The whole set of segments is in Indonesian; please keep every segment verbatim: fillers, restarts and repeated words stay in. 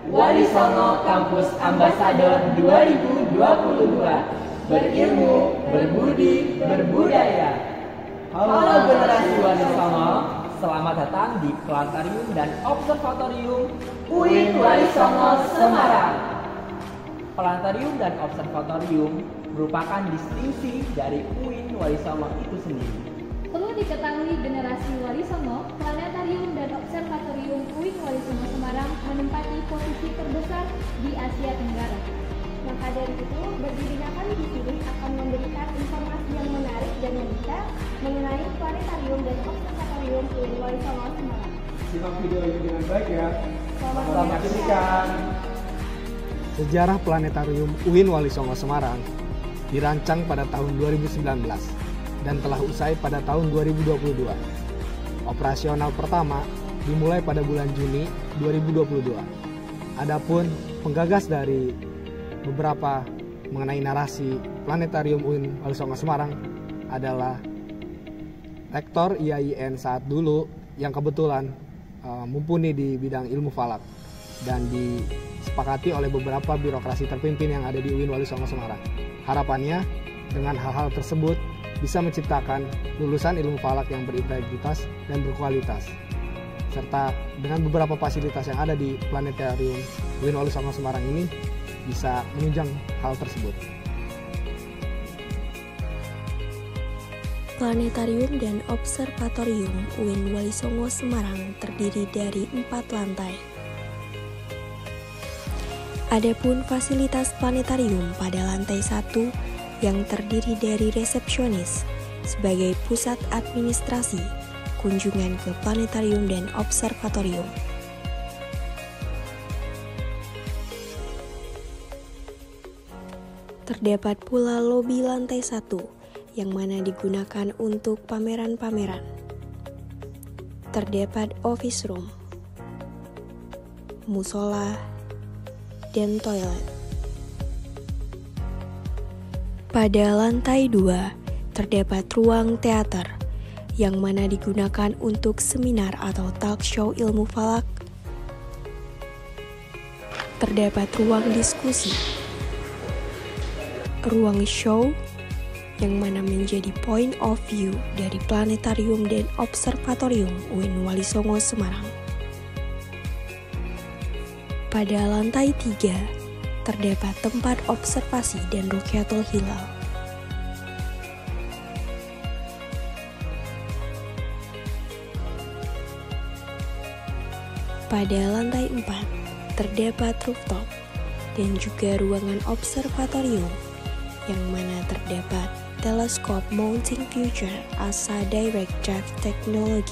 Wali Songo Kampus Ambasador dua ribu dua puluh dua. Berilmu, berbudi, berbudaya. Halo generasi Wali Songo, selamat datang di Planetarium dan Observatorium U I N Wali Songo Semarang. Planetarium dan Observatorium merupakan distingsi dari U I N Wali Songo itu sendiri. Perlu diketahui generasi Wali Songo, Planetarium dan Observatorium U I N Wali Songo Semarang menempati posisi terbesar di Asia Tenggara. Maka dari itu, berdirinya kami di sini akan memberikan informasi yang menarik dan mendetail mengenai Planetarium dan Observatorium U I N Wali Songo Semarang. Simak video ini dengan baik ya. Selamat menyaksikan. Sejarah Planetarium U I N Wali Songo Semarang dirancang pada tahun dua ribu sembilan belas dan telah usai pada tahun dua ribu dua puluh dua. Operasional pertama dimulai pada bulan Juni dua ribu dua puluh dua. Adapun penggagas dari beberapa mengenai narasi Planetarium U I N Wali Songo Semarang adalah Rektor I A I N saat dulu yang kebetulan uh, mumpuni di bidang ilmu falak dan disepakati oleh beberapa birokrasi terpimpin yang ada di U I N Wali Songo Semarang. Harapannya dengan hal-hal tersebut bisa menciptakan lulusan ilmu falak yang berintegritas dan berkualitas, serta dengan beberapa fasilitas yang ada di Planetarium U I N Wali Songo Semarang ini bisa menunjang hal tersebut. Planetarium dan Observatorium U I N Wali Songo Semarang terdiri dari empat lantai. Adapun fasilitas planetarium pada lantai satu yang terdiri dari resepsionis sebagai pusat administrasi, kunjungan ke planetarium dan observatorium. Terdapat pula lobi lantai satu yang mana digunakan untuk pameran-pameran. Terdapat office room, musola, dan toilet. Pada lantai dua terdapat ruang teater yang mana digunakan untuk seminar atau talk show ilmu falak. Terdapat ruang diskusi, ruang show yang mana menjadi point of view dari Planetarium dan Observatorium U I N Wali Songo Semarang. Pada lantai tiga terdapat tempat observasi dan rukyatul hilal. Pada lantai empat terdapat rooftop dan juga ruangan observatorium yang mana terdapat teleskop mounting future A S A direct drive technology.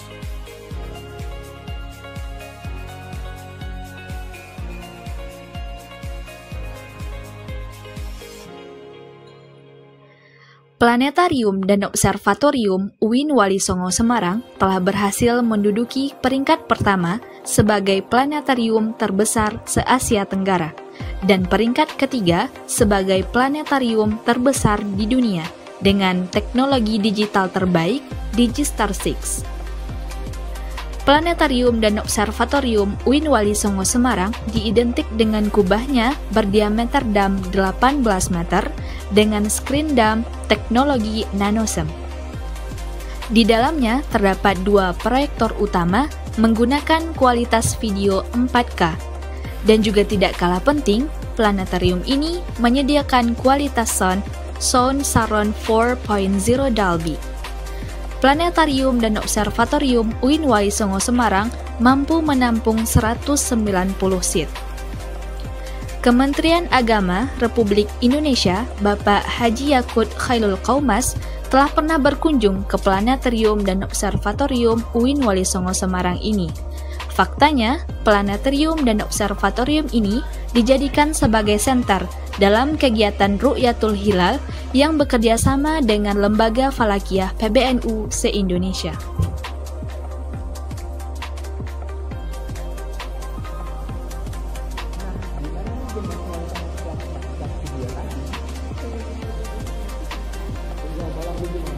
Planetarium dan Observatorium U I N Wali Songo Semarang telah berhasil menduduki peringkat pertama sebagai planetarium terbesar se-Asia Tenggara dan peringkat ketiga sebagai planetarium terbesar di dunia dengan teknologi digital terbaik Digistar enam. Planetarium dan Observatorium U I N Wali Songo Semarang diidentik dengan kubahnya berdiameter dam delapan belas meter dengan screen dam teknologi nanosem. Di dalamnya terdapat dua proyektor utama menggunakan kualitas video empat K. Dan juga tidak kalah penting, planetarium ini menyediakan kualitas sound Sound Surround empat titik nol Dolby. Planetarium dan Observatorium U I N Wali Songo Semarang mampu menampung seratus sembilan puluh seat. Kementerian Agama Republik Indonesia Bapak Haji Yakut Khairul Qaumas telah pernah berkunjung ke Planetarium dan Observatorium U I N Wali Songo Semarang ini. Faktanya, Planetarium dan Observatorium ini dijadikan sebagai senter dalam kegiatan Ru'yatul Hilal yang bekerja sama dengan Lembaga Falakiyah P B N U se-Indonesia. Dalam video